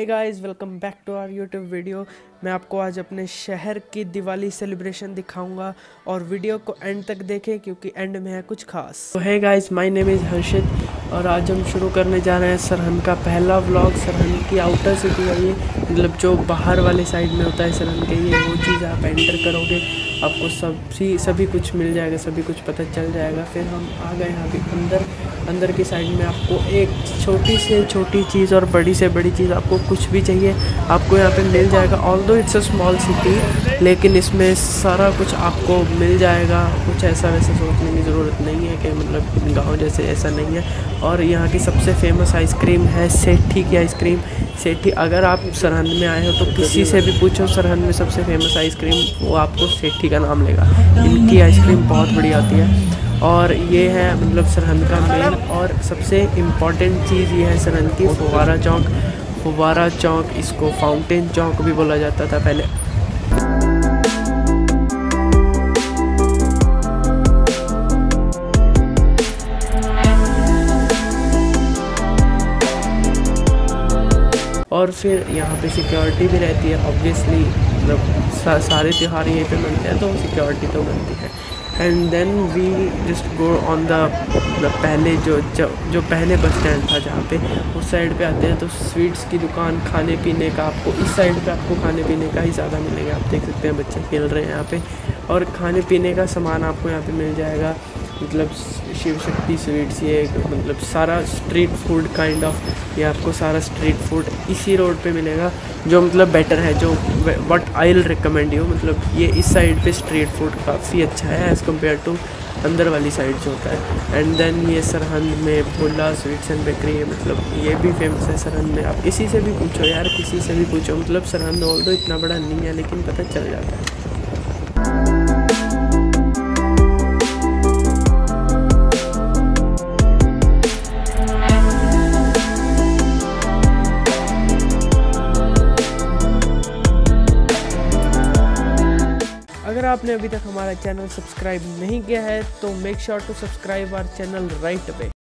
Hi guys, welcome back to our YouTube video. मैं आपको आज अपने शहर की दिवाली सेलिब्रेशन दिखाऊंगा और वीडियो को एंड तक देखें क्योंकि एंड में है कुछ खास। तो hey guys, my name is Harshit और आज हम शुरू करने जा रहे हैं सरहिंद का पहला व्लॉग। सरहिंद की आउटर सिटी है ये, मतलब जो बाहर वाले साइड में होता है सरहिंद के, ये वो चीज़ आप एंटर करोगे आपको सभी कुछ मिल जाएगा, सभी कुछ पता चल जाएगा। फिर हम आ गए यहाँ पे अंदर की साइड में। आपको एक छोटी से छोटी चीज़ और बड़ी से बड़ी चीज़, आपको कुछ भी चाहिए आपको यहाँ पे मिल जाएगा। Although it's a small city, लेकिन इसमें सारा कुछ आपको मिल जाएगा। कुछ ऐसा वैसा सोचने की ज़रूरत नहीं है कि मतलब गांव जैसे, ऐसा नहीं है। और यहाँ की सबसे फेमस आइसक्रीम है सेठी की आइसक्रीम। सेठी, अगर आप सरहिंद में आए हो तो किसी से भी पूछो सरहिंद में सबसे फेमस आइसक्रीम, वो आपको सेठी का नाम लेगा। इनकी आइसक्रीम बहुत बढ़िया आती है और ये है मतलब सरहिंद का मेन और सबसे इम्पॉर्टेंट चीज़ ये है सरहिंद की फुवारा चौक। इसको फाउंटेन चौक भी बोला जाता था पहले। और फिर यहाँ पे सिक्योरिटी भी रहती है ऑब्वियसली, मतलब सारे त्यौहार यहीं पे मनते हैं तो सिक्योरिटी तो बनती है। And then we just go on the पहले जो पहले बस स्टैंड था जहाँ पे, उस साइड पे आते हैं तो स्वीट्स की दुकान, खाने पीने का आपको इस साइड पे आपको खाने पीने का ही ज़्यादा मिलेगा। आप देख सकते हैं बच्चे खेल रहे हैं यहाँ पे और खाने पीने का सामान आपको यहाँ पे मिल जाएगा। मतलब शिव शक्ति स्वीट्स, ये मतलब सारा स्ट्रीट फूड काइंड ऑफ, ये आपको सारा स्ट्रीट फूड इसी रोड पे मिलेगा जो मतलब बेटर है, जो what I will recommend you. मतलब ये इस साइड पे स्ट्रीट फूड काफ़ी अच्छा है एज़ कम्पेयर टू अंदर वाली साइड जो होता है। एंड देन ये सरहिंद में भोला स्वीट्स एंड बेकरी है, मतलब ये भी फेमस है सरहिंद में। आप किसी से भी पूछो यार, किसी से भी पूछो, मतलब सरहिंद ऑल्दो इतना बड़ा नहीं है लेकिन पता चल जाता है। अगर आपने अभी तक हमारा चैनल सब्सक्राइब नहीं किया है तो make sure to subscribe our channel right away.